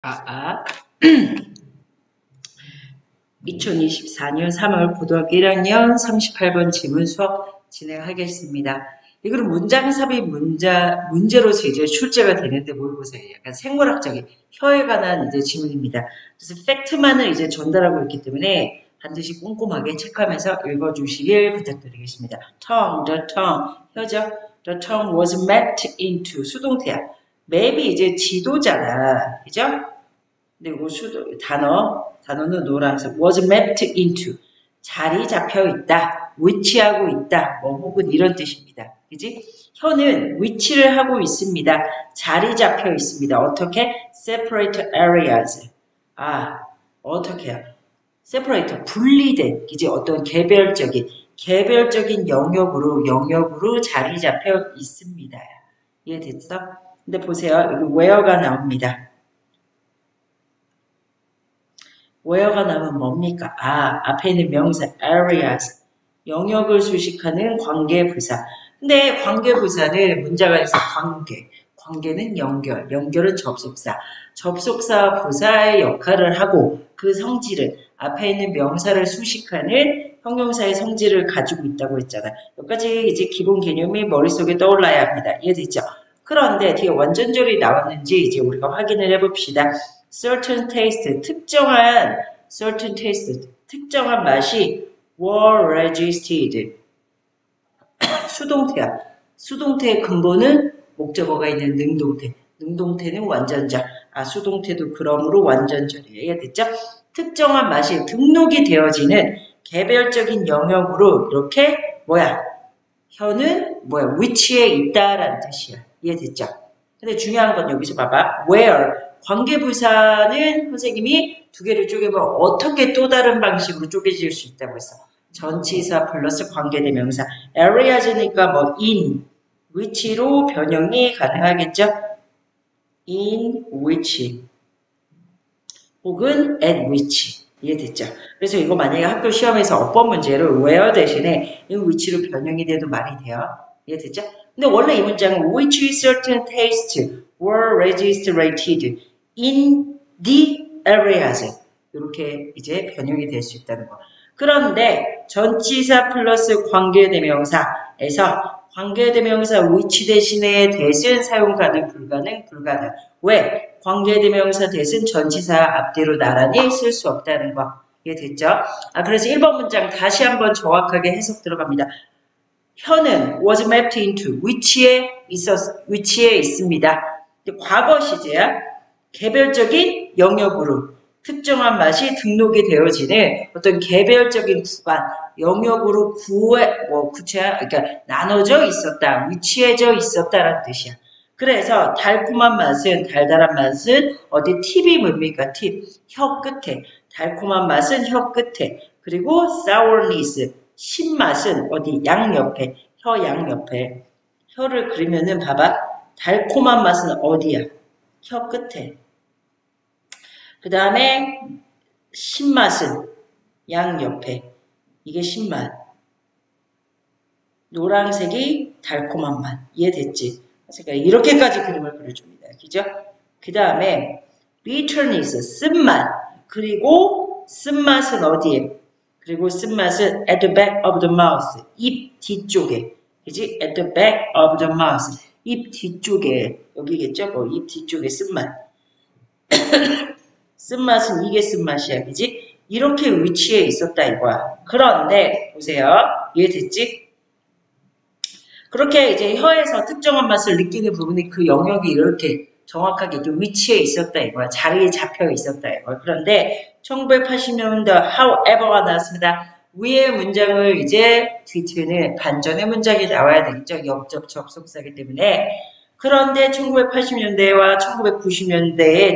2024년 3월 고등학교 1학년 38번 지문 수업 진행하겠습니다. 이거는 문장삽입 문제로서 이제 출제가 되는데 뭘 보세요. 약간 생물학적인 혀에 관한 이제 지문입니다. 그래서 팩트만을 이제 전달하고 있기 때문에 반드시 꼼꼼하게 체크하면서 읽어주시길 부탁드리겠습니다. the tongue, 혀죠. The tongue was mapped into 수동태야. 맵이 이제 지도잖아. 그죠? 근데 이거 단어는 노란색. was mapped into. 자리 잡혀 있다. 위치하고 있다. 뭐 혹은 이런 뜻입니다. 그지? 혀는 위치를 하고 있습니다. 자리 잡혀 있습니다. 어떻게? separate areas. 어떻게 해요? separate, 분리된, 이제 어떤 개별적인 영역으로 자리 잡혀 있습니다. 이해됐어? 근데 보세요. 여기 where가 나옵니다. where가 나오면 뭡니까? 앞에 있는 명사 areas, 영역을 수식하는 관계부사. 근데 관계부사는 문자가 있어. 관계는 연결은 접속사 부사의 역할을 하고 그 성질을 앞에 있는 명사를 수식하는 형용사의 성질을 가지고 있다고 했잖아. 여기까지 이제 기본 개념이 머릿속에 떠올라야 합니다. 이해됐죠? 그런데 뒤에 완전절이 나왔는지 이제 우리가 확인을 해봅시다. certain taste, 특정한 맛이 were registered. 수동태야. 수동태의 근본은 목적어가 있는 능동태. 능동태는 완전절. 수동태도 그러므로 완전절이에요. 이해됐죠? 특정한 맛이 등록이 되어지는 개별적인 영역으로 이렇게 혀는 위치에 있다라는 뜻이야. 이해됐죠? 근데 중요한 건 여기서 봐봐. where. 관계부사는 선생님이 두 개를 쪼개면 어떻게 또 다른 방식으로 쪼개질 수 있다고 했어. 전치사 플러스 관계대명사. areas니까 in, 위치로 변형이 가능하겠죠? in which 혹은 at which. 이해됐죠? 그래서 이거 만약에 학교 시험에서 어법 문제를 where 대신에 in which로 변형이 돼도 말이 돼요. 이해됐죠? 근데 원래 이 문장은 which certain tastes were registered in the areas. 이렇게 이제 변형이 될 수 있다는 거. 그런데 전치사 플러스 관계대명사에서 관계대명사 which 대신에 대신 사용 불가능. 왜? 관계대명사 대신 전치사 앞뒤로 나란히 쓸 수 없다는 거. 이해됐죠? 그래서 1번 문장 다시 한번 정확하게 해석 들어갑니다. 혀는 was mapped into 위치에 있습니다. 과거 시제야. 개별적인 영역으로 특정한 맛이 등록이 되어지는 어떤 개별적인 구간, 영역으로 그러니까 나눠져 있었다, 위치해져 있었다라는 뜻이야. 그래서 달달한 맛은 어디 팁이 뭡니까? 팁. 혀 끝에. 달콤한 맛은 혀 끝에. 그리고 sourness, 신맛은 어디? 양옆에. 혀 양옆에. 혀를 그리면은 봐봐. 달콤한 맛은 어디야? 혀 끝에. 그 다음에 신맛은 양옆에. 이게 신맛. 노란색이 달콤한 맛. 이해됐지? 그러니까 이렇게까지 그림을 그려줍니다. 그죠? 그 다음에 bitterness, 쓴맛. 그리고 쓴맛은 어디에? 그리고 쓴맛은 at the back of the mouth. 입 뒤쪽에. 그지? at the back of the mouth. 입 뒤쪽에. 여기겠죠? 입 뒤쪽에 쓴맛. 쓴맛은 이게 쓴맛이야. 그지? 이렇게 위치해 있었다 이거야. 그런데 보세요. 이해됐지? 그렇게 이제 혀에서 특정한 맛을 느끼는 부분이 그 영역이 이렇게 정확하게 위치해 있었다 이거야. 자리에 잡혀 있었다 이거야. 그런데 1980년대 however가 나왔습니다. 위의 문장을 이제 뒤트는 반전의 문장이 나와야 되겠죠. 역접 접속사이기 때문에. 그런데 1980년대와 1990년대의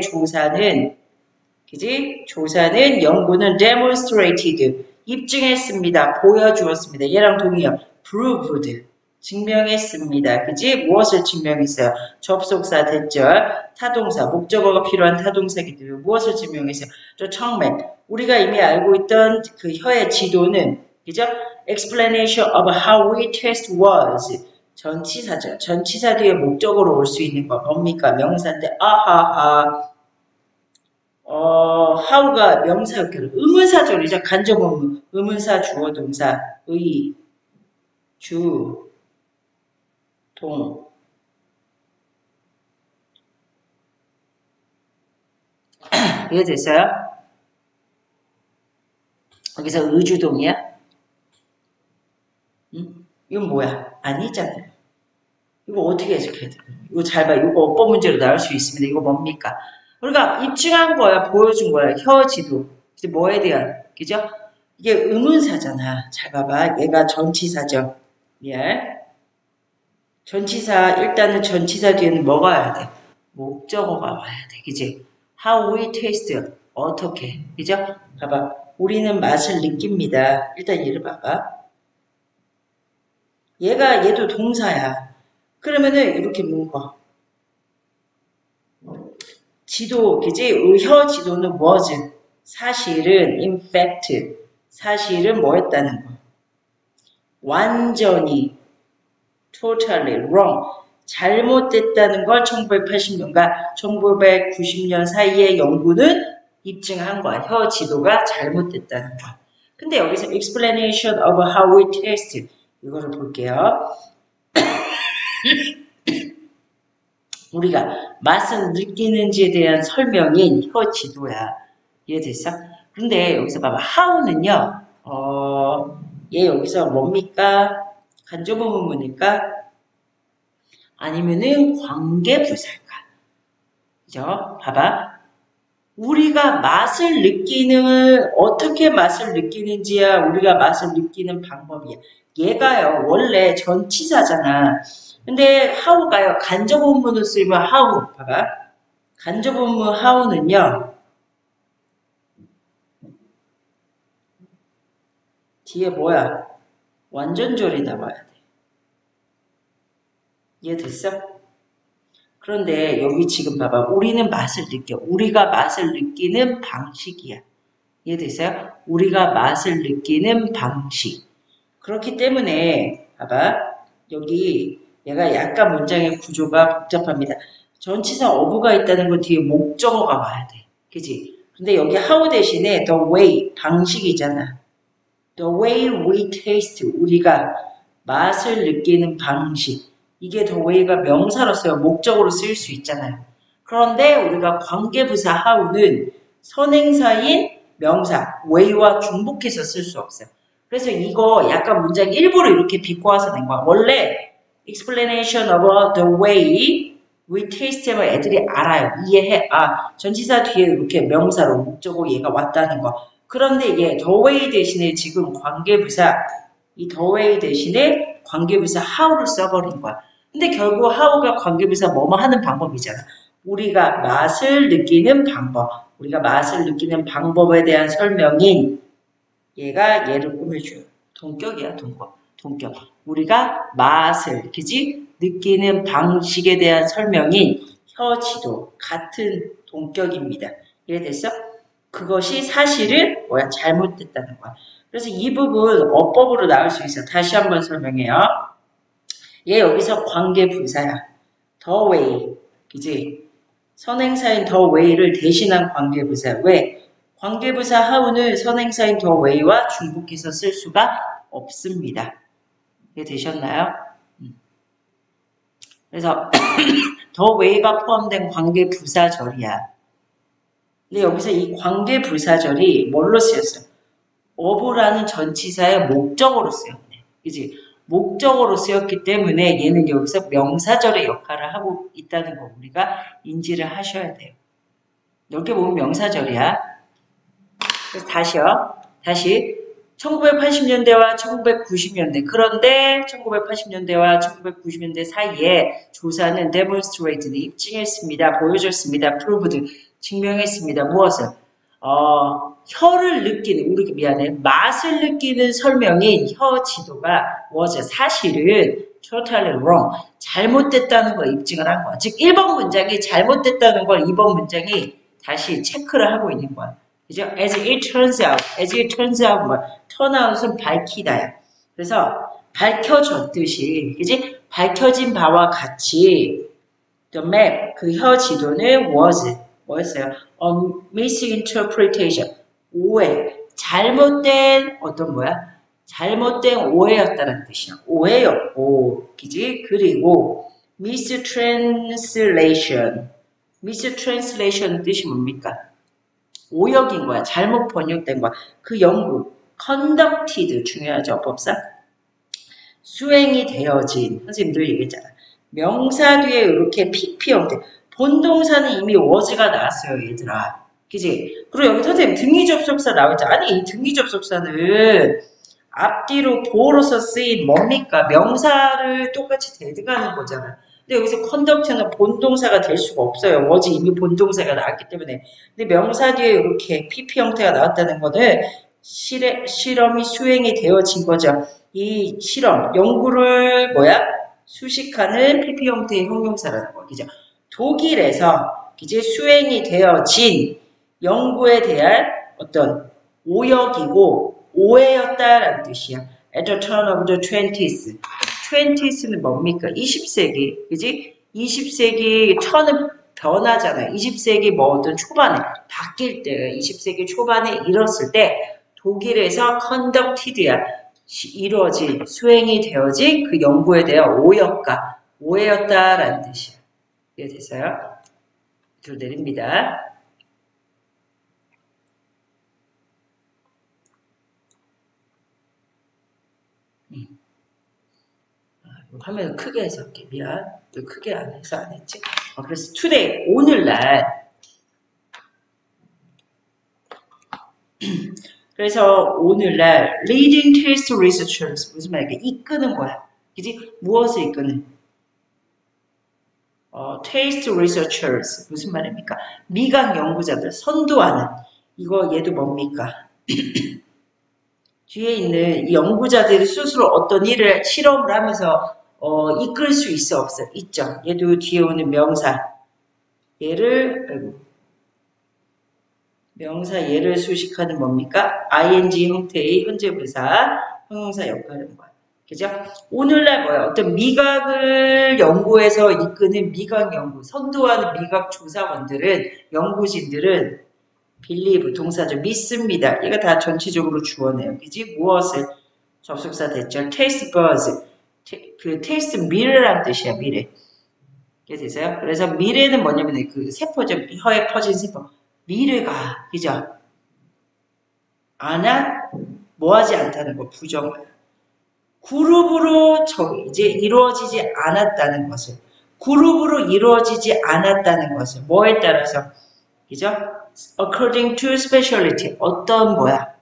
조사는 연구는 demonstrated, 입증했습니다. 보여주었습니다. 얘랑 동의어, proved, 증명했습니다. 그지? 무엇을 증명했어요? 접속사 대절, 타동사, 목적어가 필요한 타동사이기 때문에 무엇을 증명했어요? 저 처음에 우리가 이미 알고 있던 그 혀의 지도는 그죠? explanation of how we test was, 전치사죠. 전치사 뒤에 목적어로 올 수 있는 거 뭡니까? 명사인데 아하하. how가 명사 역할을 의문사절이죠. 간접 의문. 의문사 주어 동사 의 주 동 이해됐어요? 여기서 의주동이야? 응? 이건 뭐야? 아니잖아요. 이거 어떻게 해석해야 돼? 이거 잘 봐. 이거 어법 문제로 나올 수 있습니다. 이거 뭡니까? 우리가 입증한 거야. 보여준 거야. 혀지도. 이제 뭐에 대한, 그죠? 이게 의문사잖아. 잘 봐봐. 얘가 전치사죠. 예. 전치사, 일단은 전치사 뒤에는 뭐가 와야 돼? 목적어가 와야 돼. 그지? How we taste. 어떻게. 그죠? 봐봐. 우리는 맛을 느낍니다. 일단 얘를 봐봐. 얘도 동사야. 그러면은 이렇게 묶어. 지도, 그지? 혀 지도는 was. 사실은, in fact. 사실은 뭐 했다는 거. 완전히, totally wrong. 잘못됐다는 걸 1980년과 1990년 사이의 연구는 입증한 거야. 혀 지도가 잘못됐다는 거. 근데 여기서 explanation of how we taste. 이거를 볼게요. 우리가 맛을 느끼는지에 대한 설명인 혀 지도야. 이해됐어? 근데 여기서 봐봐. how는요. 얘 여기서 뭡니까? 간접의문문일까? 아니면은 관계부사일까? 그죠? 봐봐. 우리가 맛을 느끼는 어떻게 맛을 느끼는지야 우리가 맛을 느끼는 방법이야. 얘가요 원래 전치사잖아. 근데 how가요 간접원문을 쓰면 how 봐봐. 간접원문 how는요 뒤에 뭐야 완전절이 나와야 돼. 이해됐어? 그런데 여기 지금 봐봐. 우리는 맛을 느껴. 우리가 맛을 느끼는 방식이야. 이해됐어요? 우리가 맛을 느끼는 방식. 그렇기 때문에 봐봐. 여기 얘가 약간 문장의 구조가 복잡합니다. 전치사 어부가 있다는 건 뒤에 목적어가 와야 돼. 그지? 근데 여기 how 대신에 the way, 방식이잖아. The way we taste, 우리가 맛을 느끼는 방식. 이게 the way가 명사로서요. 목적으로 쓰일 수 있잖아요. 그런데 우리가 관계부사 how는 선행사인 명사 way와 중복해서 쓸 수 없어요. 그래서 이거 약간 문장 일부러 이렇게 비꼬아서 낸 거야. 원래 explanation of the way we taste 하면 애들이 알아요. 이해해. 아, 전치사 뒤에 이렇게 명사로 목적어 얘가 왔다는 거. 그런데 이게 the way 대신에 지금 관계부사 이 the way 대신에 관계부사 how를 써버린 거야. 근데 결국 how가 관계부사 뭐뭐 하는 방법이잖아. 우리가 맛을 느끼는 방법. 우리가 맛을 느끼는 방법에 대한 설명인 얘가 얘를 꾸며줘요. 동격이야, 동격. 우리가 맛을, 그지? 느끼는 방식에 대한 설명인 혀지도 같은 동격입니다. 이해됐어? 그것이 사실은 뭐야? 잘못됐다는 거야. 그래서 이 부분 어법으로 나올 수 있어. 다시 한번 설명해요. 얘 여기서 관계부사야. the way, 그지? 선행사인 the way를 대신한 관계부사. 왜? 관계부사 how는 선행사인 the way와 중복해서 쓸 수가 없습니다. 이해 되셨나요? 그래서 the way가 포함된 관계부사절이야. 근데 여기서 이 관계부사절이 뭘로 쓰였어요? of라는 전치사의 목적어로 쓰였네. 그지? 목적어로 쓰였기 때문에 얘는 여기서 명사절의 역할을 하고 있다는 거 우리가 인지를 하셔야 돼요. 넓게 보면 명사절이야. 그래서 다시 1980년대와 1990년대 그런데 1980년대와 1990년대 사이에 조사는 demonstrated 입증했습니다. 보여줬습니다. proved 증명했습니다. 무엇을? 혀를 느끼는 우리 미안해 맛을 느끼는 설명인 혀 지도가 was 사실은 totally wrong 잘못됐다는 걸 입증을 한 거야. 즉 1번 문장이 잘못됐다는 걸 2번 문장이 다시 체크를 하고 있는 거야. 그죠? as it turns out, 뭐, turn out은 밝히다야. 그래서 밝혀졌듯이, 그지? 밝혀진 바와 같이, the map, 그 혀 지도는 was, 뭐였어요? misinterpretation. 오해. 잘못된 어떤 뭐야? 잘못된 오해였다는 뜻이야. 오해였고, 그지? 그리고 mistranslation. mistranslation 뜻이 뭡니까? 오역인 거야. 잘못 번역된 거야. 그 연구, conducted 중요하죠, 법사. 수행이 되어진, 선생님들 얘기했잖아. 명사 뒤에 이렇게 PP 형태. 본동사는 이미 was가 나왔어요, 얘들아. 그지? 그리고 여기 선생님 등위 접속사 나오잖아. 아니, 이 등위 접속사는 앞뒤로 보어로서 쓰인 뭡니까? 명사를 똑같이 대등하는 거잖아. 근데 여기서 컨덕트는 본동사가 될 수가 없어요. was 이미 본동사가 나왔기 때문에. 근데 명사 뒤에 이렇게 PP 형태가 나왔다는 거는 실험이 수행이 되어진 거죠. 이 실험, 연구를 수식하는 PP 형태의 형용사라는 거. 그죠? 독일에서 이제 수행이 되어진 연구에 대한 어떤 오역이고 오해였다라는 뜻이야. At the turn of the 20s. 20s는 뭡니까? 20세기. 그지? 20세기 turn은 변하잖아요. 20세기 뭐 어떤 초반에 바뀔 때 20세기 초반에 이뤘을 때 독일에서 conducted야. 이루어진 수행이 되어진 그 연구에 대한 오역과 오해였다라는 뜻이야. 이해됐어요? 밑으로 내립니다. 화면을 크게 해서 할게. 미안. 왜 크게 안 해서 안 했지? 그래서 today, 오늘날. 그래서 오늘날 leading test researchers 무슨 말이야? 이끄는 거야. 그지? 무엇을 이끄는? taste researchers 무슨 말입니까? 미각 연구자들 선도하는 이거 얘도 뭡니까? 뒤에 있는 이 연구자들이 스스로 어떤 일을 실험을 하면서 이끌 수 있어 없어? 있죠. 얘도 뒤에 오는 명사 얘를 수식하는 뭡니까? ing 형태의 현재분사 형용사 역할은 뭐야? 그죠? 오늘날 어떤 미각을 연구해서 이끄는 미각 연구, 선도하는 미각 조사원들은, 연구진들은 believe 동사죠. 믿습니다. 이거 다 전체적으로 주어네요. 그지? 무엇을? 접속사 됐죠. taste buds. 그 taste 미래란 뜻이야. 미래. 이해되세요? 그래서 미래는 뭐냐면 그 세포죠. 혀에 퍼진 세포. 미래가 그죠? 뭐하지 않다는 거 부정어야. 그룹으로 이제 이루어지지 않았다는 것을 그룹으로 이루어지지 않았다는 것을 뭐에 따라서 그죠? according to specialty 어떤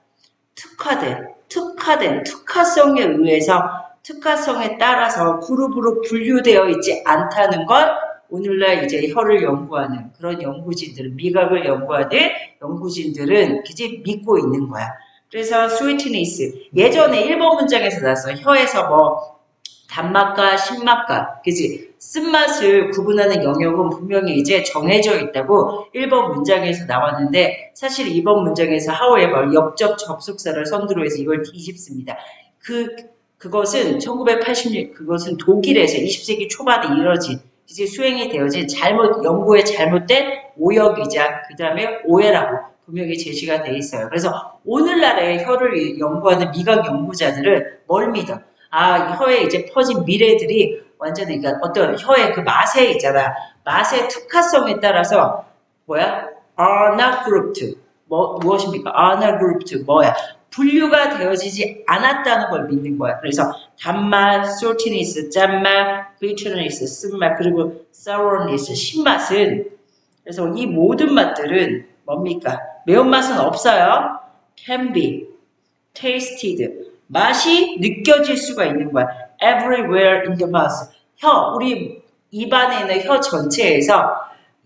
특화성에 의해서 특화성에 따라서 그룹으로 분류되어 있지 않다는 걸 오늘날 이제 혀를 연구하는 그런 연구진들은 미각을 연구하는 연구진들은 그지 믿고 있는 거야. 그래서 sweetness 예전에 1번 문장에서 나왔어. 혀에서 단맛과 신맛과 그지 쓴맛을 구분하는 영역은 분명히 이제 정해져 있다고 1번 문장에서 나왔는데 사실 2번 문장에서 however 역적 접속사를 선두로 해서 이걸 뒤집습니다. 그것은 1980년 그것은 독일에서 20세기 초반에 이뤄진 이제 수행이 되어진 연구에 잘못된 오역이자 그 다음에 오해라고 분명히 제시가 돼 있어요. 그래서 오늘날의 혀를 연구하는 미각 연구자들은 뭘 믿어? 혀에 이제 퍼진 미래들이 완전히 그러니까 어떤 혀의 그 맛에 있잖아. 맛의 특화성에 따라서 are not grouped. 무엇입니까? are not grouped. 분류가 되어지지 않았다는 걸 믿는 거야. 그래서 단맛, saltiness, 짠맛, bitterness, 쓴맛, 그리고 sourness, 신맛은 그래서 이 모든 맛들은 뭡니까? 매운맛은 없어요. can be tasted. 맛이 느껴질 수가 있는 거야. everywhere in the mouth. 우리 입안에 있는 혀 전체에서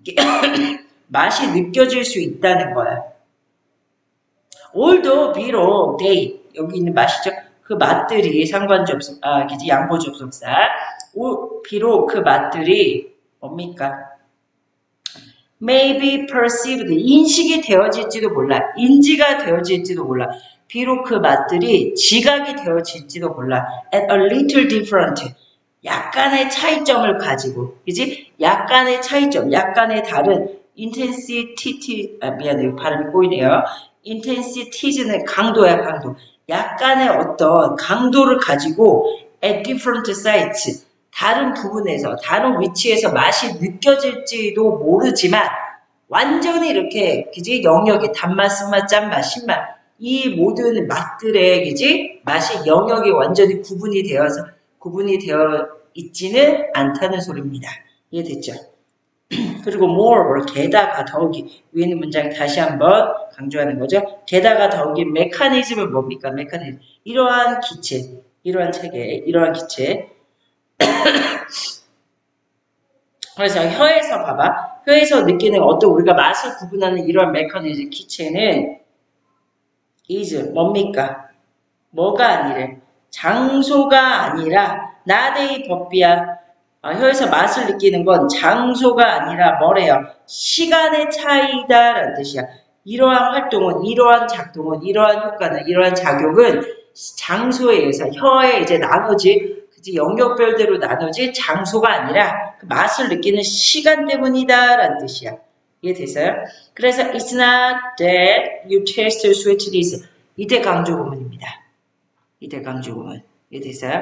맛이 느껴질 수 있다는 거야. although 비록 they 여기 있는 맛이죠. 그 맛들이 상관접속 양보접속사 비록 그 맛들이 뭡니까? may be perceived 인식이 되어질지도 몰라. 인지가 되어질지도 몰라. 비록 그 맛들이 지각이 되어질지도 몰라. at a little different 약간의 차이점을 가지고 그지? 약간의 차이점, 약간의 다른 intensity, 미안해요. 발음이 꼬이네요. intensities는 강도야, 강도. 약간의 어떤 강도를 가지고 at different sites, 다른 부분에서, 다른 위치에서 맛이 느껴질지도 모르지만 완전히 이렇게, 그지? 영역이 단맛, 쓴맛, 짠맛, 신맛, 이 모든 맛들의, 그지? 맛이 영역이 완전히 구분이 되어 있지는 않다는 소리입니다. 이해됐죠? 그리고 moreover, 게다가 더욱이, 위에 있는 문장 다시 한번 강조하는 거죠. 게다가 더욱이 메커니즘은 뭡니까? 메커니즘. 이러한 기체, 이러한 체계, 이러한 기체. 그래서 혀에서 봐봐. 혀에서 느끼는 어떤 우리가 맛을 구분하는 이러한 메커니즘, 기체는 is 뭡니까? 뭐가 아니래? 장소가 아니라 나대의 법비야. 혀에서 맛을 느끼는 건 장소가 아니라 뭐래요? 시간의 차이다라는 뜻이야. 이러한 활동은, 이러한 작동은, 이러한 효과는, 이러한 작용은 장소에 의해서 혀에 이제 나눠지, 그치? 영역별대로 나눠지 장소가 아니라 그 맛을 느끼는 시간 때문이다라는 뜻이야. 이해됐어요? 그래서 it's not that you taste sweetness. 이대 강조 구문입니다. 이대 강조 구문. 이해됐어요?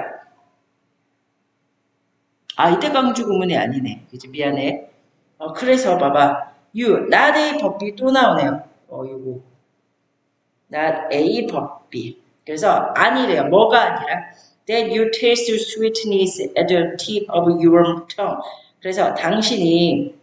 이때 강조 구문이 아니네. 그치? 미안해. 그래서 봐봐. you, not a 법비 또 나오네요. 요거. not a 법비. 그래서 아니래요. 뭐가 아니라 that you taste sweetness at the tip of your tongue. 그래서 당신이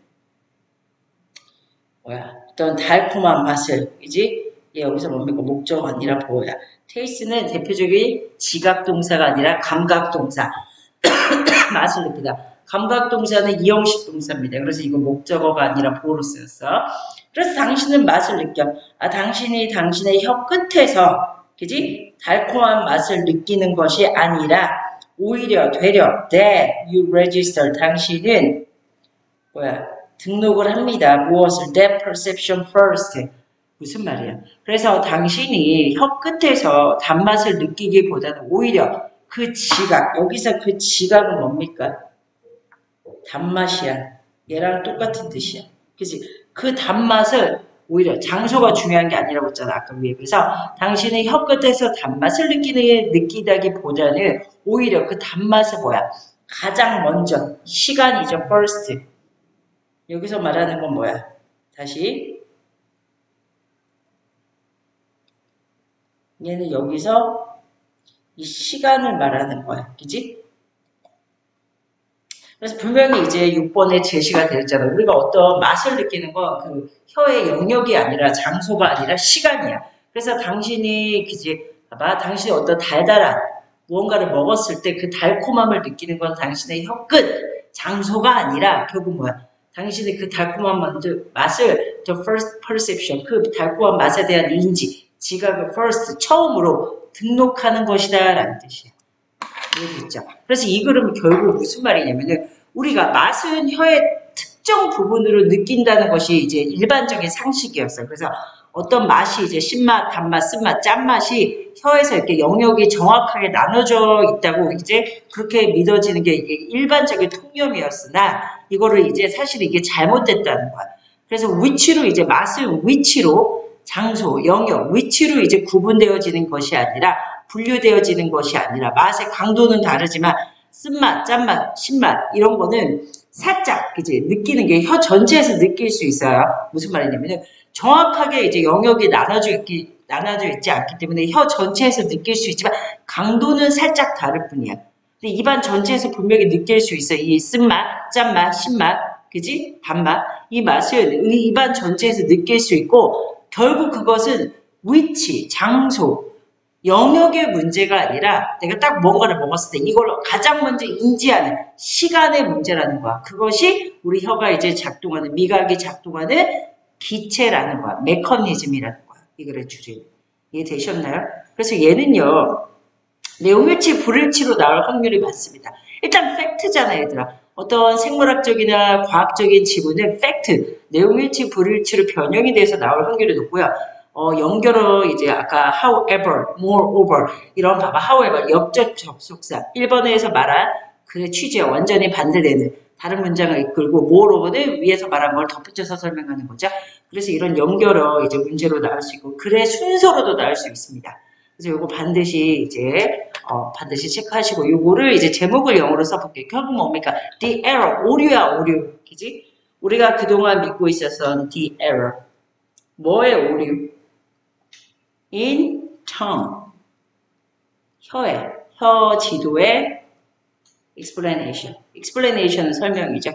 어떤 달콤한 맛을, 그지? 여기서 뭡니까? 목적 아니라 보호야. taste는 대표적인 지각동사가 아니라 감각동사. 맛을 느끼다. 감각동사는 이형식 동사입니다. 그래서 이거 목적어가 아니라 보호로 쓰였어. 그래서 당신은 맛을 느껴. 당신이 당신의 혀 끝에서, 그지? 달콤한 맛을 느끼는 것이 아니라 오히려 되려 that you register. 당신은 등록을 합니다. 무엇을? that perception first. 무슨 말이야? 그래서 당신이 혀 끝에서 단맛을 느끼기보다는 오히려 그 지각, 여기서 그 지각은 뭡니까? 단맛이야. 얘랑 똑같은 뜻이야. 그치? 그 단맛을 오히려 장소가 중요한 게 아니라고 했잖아. 아까 위에. 그래서 당신의 혀 끝에서 단맛을 느끼다기보다는 오히려 그 단맛을 가장 먼저 시간이죠. first. 여기서 말하는 건 뭐야? 다시. 얘는 여기서 이 시간을 말하는 거야. 그지? 그래서 분명히 이제 6번에 제시가 되었잖아. 우리가 어떤 맛을 느끼는 건 그 혀의 영역이 아니라 장소가 아니라 시간이야. 그래서 당신이, 그지? 봐봐. 당신이 어떤 달달한 무언가를 먹었을 때 그 달콤함을 느끼는 건 당신의 혀 끝, 장소가 아니라 결국 뭐야? 당신의 그 달콤한 맛을 the first perception, 그 달콤한 맛에 대한 인지, 지각을 first, 처음으로 등록하는 것이다 라는 뜻이야. 이해됐죠? 그래서 이 그림은 결국 무슨 말이냐면은 우리가 맛은 혀의 특정 부분으로 느낀다는 것이 이제 일반적인 상식이었어요. 그래서 어떤 맛이 이제 신맛, 단맛, 쓴맛, 짠맛이 혀에서 이렇게 영역이 정확하게 나눠져 있다고 이제 그렇게 믿어지는 게 이게 일반적인 통념이었으나 이거를 이제 사실 이게 잘못됐다는 거야. 그래서 위치로 이제 맛은 위치로 장소, 영역, 위치로 이제 구분되어지는 것이 아니라 분류되어지는 것이 아니라 맛의 강도는 다르지만 쓴맛, 짠맛, 신맛 이런 거는 살짝 그지 느끼는 게 혀 전체에서 느낄 수 있어요. 무슨 말이냐면은 정확하게 이제 영역이 나눠져 있지 않기 때문에 혀 전체에서 느낄 수 있지만 강도는 살짝 다를 뿐이야. 근데 입안 전체에서 분명히 느낄 수 있어. 이 쓴맛, 짠맛, 신맛, 그지? 단맛 이 맛을 입안 전체에서 느낄 수 있고 결국 그것은 위치, 장소, 영역의 문제가 아니라 내가 딱 뭔가를 먹었을 때 이걸 가장 먼저 인지하는 시간의 문제라는 거야. 그것이 우리 혀가 이제 작동하는, 미각이 작동하는 기체라는 거야. 메커니즘이라는 거야. 이거를 줄이는. 이해되셨나요? 그래서 얘는요. 내용일치, 불일치로 나올 확률이 많습니다. 일단 팩트잖아요, 얘들아. 어떤 생물학적이나 과학적인 지문은 팩트, 내용일치, 불일치로 변형이 돼서 나올 확률이 높고요. 연결어 이제 아까 however, moreover 이런 봐봐. however 역적 접속사 1번에서 말한 그 취지와 완전히 반대되는 다른 문장을 이끌고 moreover는 위에서 말한 걸 덧붙여서 설명하는 거죠. 그래서 이런 연결어 이제 문제로 나올 수 있고 글의 순서로도 나올 수 있습니다. 그래서 요거 반드시 이제 반드시 체크하시고 요거를 이제 제목을 영어로 써볼게요. 결국 뭡니까? The error 오류야 오류. 그지? 우리가 그동안 믿고 있었던 the error 뭐의 오류? in tongue 혀 지도의 explanation은 설명이죠.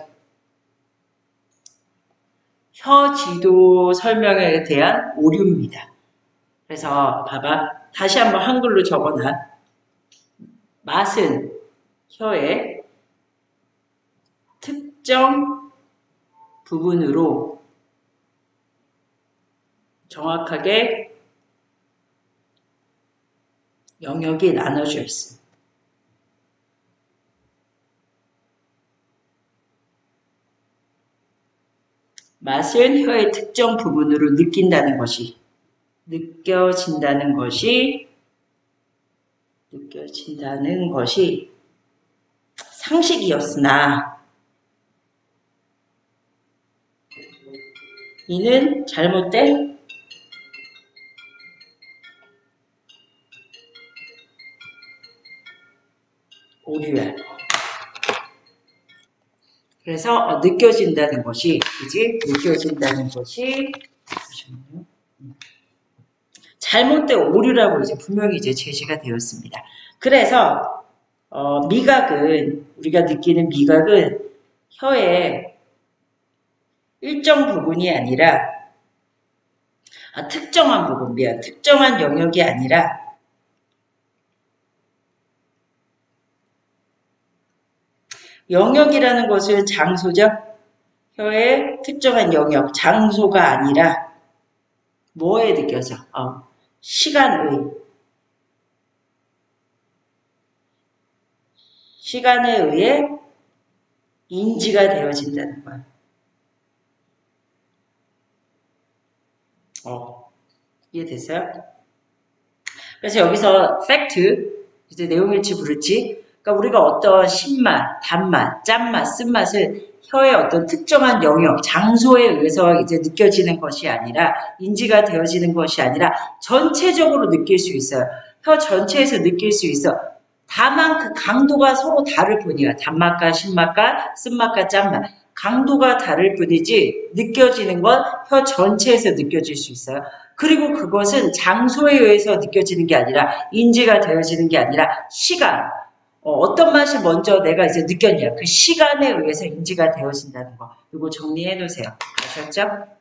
혀 지도 설명에 대한 오류입니다. 그래서 봐봐. 다시 한번 한글로 적어놔. 맛은 혀의 특정 부분으로 정확하게 영역이 나눠져 있습니다. 맛은 혀의 특정 부분으로 느낀다는 것이 느껴진다는 것이 상식이었으나 이는 잘못된 오류야. 그래서 느껴진다는 것이 잠시만요. 잘못된 오류라고 이제 분명히 이제 제시가 되었습니다. 그래서 미각은 우리가 느끼는 미각은 혀의 일정 부분이 아니라 특정한 영역이 아니라 영역이라는 것은 장소죠. 혀의 특정한 영역, 장소가 아니라 뭐에 느껴져? 시간에 의해 인지가 되어진다는 거야. 이해됐어요? 그래서 여기서 팩트, 이제 내용일치 불일치. 그러니까 우리가 어떤 신맛, 단맛, 짠맛, 쓴맛을 혀의 어떤 특정한 영역, 장소에 의해서 이제 느껴지는 것이 아니라 인지가 되어지는 것이 아니라 전체적으로 느낄 수 있어요. 혀 전체에서 느낄 수 있어. 다만 그 강도가 서로 다를 뿐이야. 단맛과 신맛과 쓴맛과 짠맛. 강도가 다를 뿐이지 느껴지는 건 혀 전체에서 느껴질 수 있어요. 그리고 그것은 장소에 의해서 느껴지는 게 아니라 인지가 되어지는 게 아니라 시간. 어떤 맛이 먼저 내가 이제 느꼈냐. 그 시간에 의해서 인지가 되어진다는 거. 이거 정리해 놓으세요. 아셨죠?